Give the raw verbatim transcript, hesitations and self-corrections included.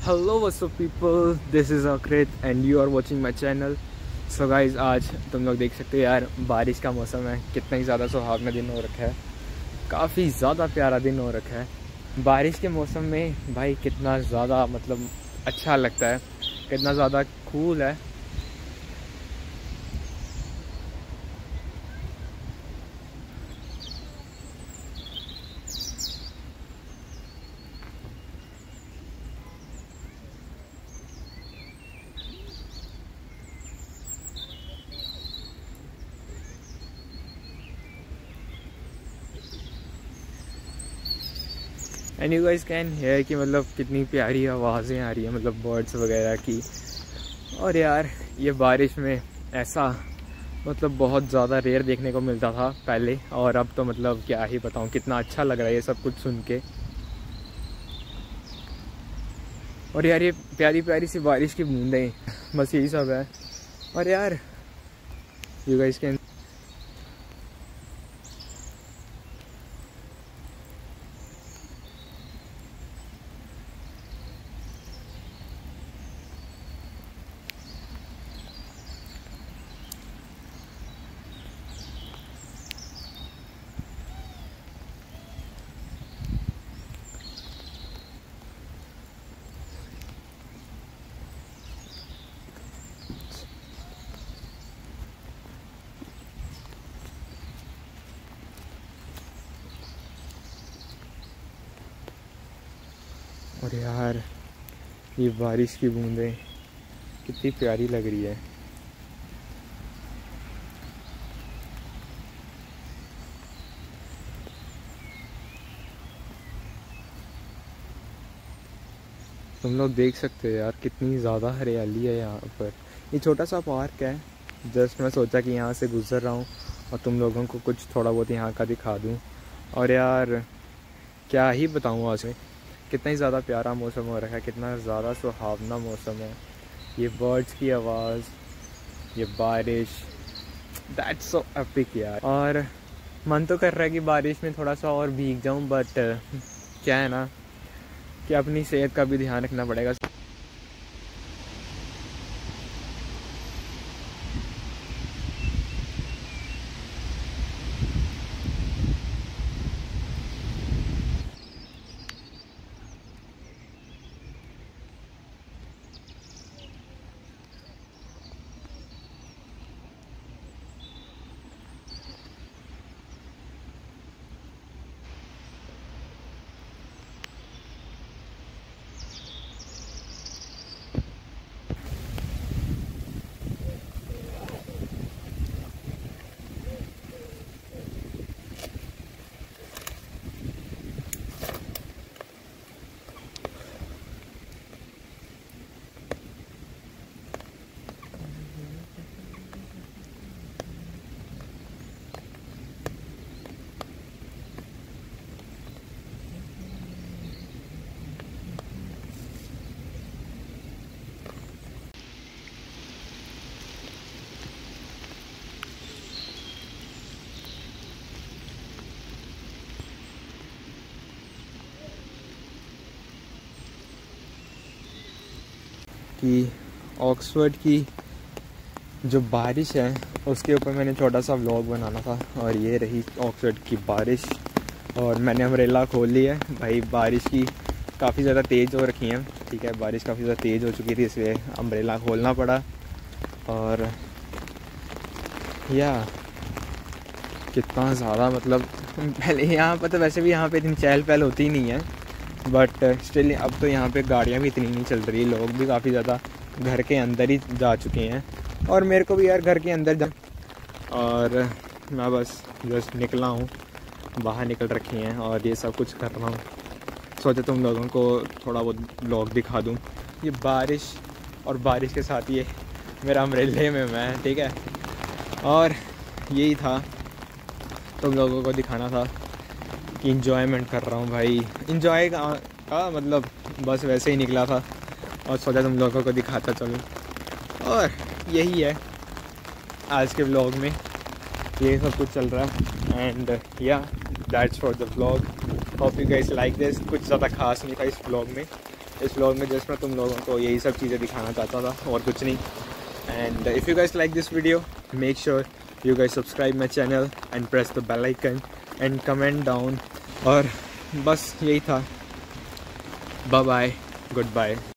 Hello what's up people, this is Akrit and you are watching my channel. So guys, आज तुम लोग देख सकते हो यार, बारिश का मौसम है। कितना ही ज़्यादा सुहावना दिन हो रखा है, काफ़ी ज़्यादा प्यारा दिन हो रखा है। बारिश के मौसम में भाई कितना ज़्यादा मतलब अच्छा लगता है, कितना ज़्यादा कूल है। And you guys can hear कि मतलब कितनी प्यारी आवाज़ें आ रही हैं, मतलब बर्ड्स वगैरह की। और यार ये बारिश में ऐसा मतलब बहुत ज़्यादा रेयर देखने को मिलता था पहले, और अब तो मतलब क्या ही बताऊँ, कितना अच्छा लग रहा है ये सब कुछ सुन के। और यार ये प्यारी प्यारी सी बारिश की बूंदें, बस यही सब है। और यार यू गाइस कैन और यार ये बारिश की बूंदें कितनी प्यारी लग रही है। तुम लोग देख सकते हो यार, कितनी ज़्यादा हरियाली है यहाँ पर। ये छोटा सा पार्क है, जस्ट मैं सोचा कि यहाँ से गुज़र रहा हूँ और तुम लोगों को कुछ थोड़ा बहुत यहाँ का दिखा दूँ। और यार क्या ही बताऊँ, आज में कितना ही ज़्यादा प्यारा मौसम हो रखा है, कितना ज़्यादा सुहावना मौसम है। ये बर्ड्स की आवाज़, ये बारिश, दैट्स सो एपिक यार। और मन तो कर रहा है कि बारिश में थोड़ा सा और भीग जाऊं, बट क्या है ना कि अपनी सेहत का भी ध्यान रखना पड़ेगा। कि ऑक्सफोर्ड की जो बारिश है उसके ऊपर मैंने छोटा सा व्लॉग बनाना था, और ये रही ऑक्सफोर्ड की बारिश। और मैंने अम्ब्रेला खोल ली है भाई, बारिश की काफ़ी ज़्यादा तेज़ हो रखी है, ठीक है, बारिश काफ़ी ज़्यादा तेज़ हो चुकी थी, इसलिए अम्ब्रेला खोलना पड़ा। और या कितना ज़्यादा मतलब पहले यहाँ पर तो वैसे भी यहाँ पे इतनी चहल पहल होती ही नहीं है, बट स्टिल अब तो यहाँ पे गाड़ियाँ भी इतनी नहीं चल रही, लोग भी काफ़ी ज़्यादा घर के अंदर ही जा चुके हैं। और मेरे को भी यार घर के अंदर जा, और मैं बस जस्ट निकला हूँ, बाहर निकल रखी हैं और ये सब कुछ कर रहा हूँ। सोचा तुम लोगों को थोड़ा बहुत ब्लॉग दिखा दूँ। ये बारिश और बारिश के साथ ये मेरा अम्ब्रेले में मैं, ठीक है। और यही था, तुम लोगों को दिखाना था कि इंजॉयमेंट कर रहा हूँ भाई। इंजॉय का, का मतलब बस वैसे ही निकला था और सोचा तुम लोगों को दिखाता चलूँ। और यही है आज के व्लॉग में, ये सब कुछ चल रहा है। And yeah that's for the vlog, hope you guys like this. कुछ ज़्यादा खास नहीं था इस व्लॉग में, इस व्लॉग में जस्ट मैं तुम लोगों को यही सब चीज़ें दिखाना चाहता था और कुछ नहीं। And if you guys like this video, make sure you guys subscribe my channel and press the bell icon and comment down। और बस यही था, बाय बाय, गुड बाय।